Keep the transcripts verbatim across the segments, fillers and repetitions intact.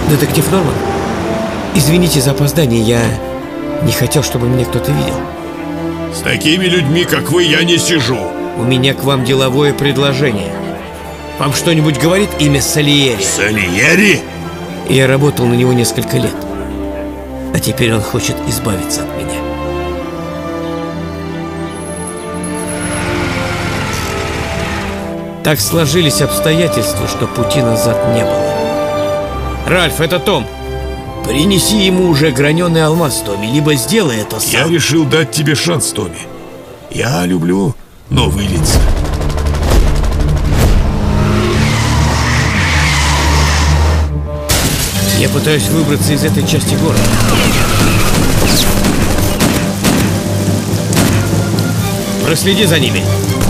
Детектив Норман? Извините за опоздание, я не хотел, чтобы меня кто-то видел. С такими людьми, как вы, я не сижу. У меня к вам деловое предложение. Вам что-нибудь говорит имя Сальери? Сальери? Я работал на него несколько лет. А теперь он хочет избавиться от меня. Так сложились обстоятельства, что пути назад не было. Ральф, это Том. Принеси ему уже граненый алмаз, Томми, либо сделай это сам. Я решил дать тебе шанс, Томми. Я люблю новые лица. Я пытаюсь выбраться из этой части города. Проследи за ними.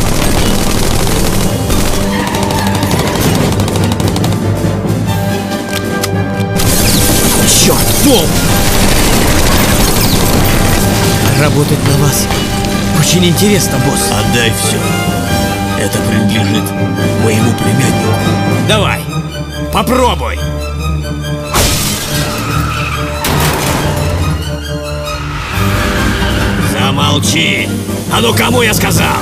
Черт, Том! Работать на вас очень интересно, босс. Отдай все. Это принадлежит моему племяннику. Давай, попробуй. Замолчи. А ну кому я сказал?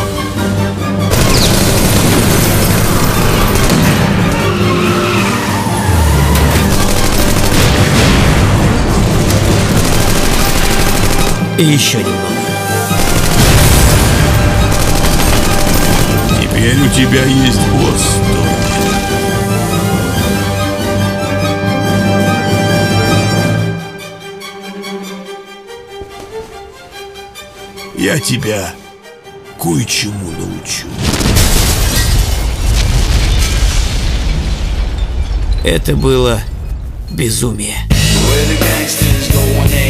И еще немного. Теперь у тебя есть босс, Томми. Я тебя кое-чему научу. Это было безумие. Where the gangsters going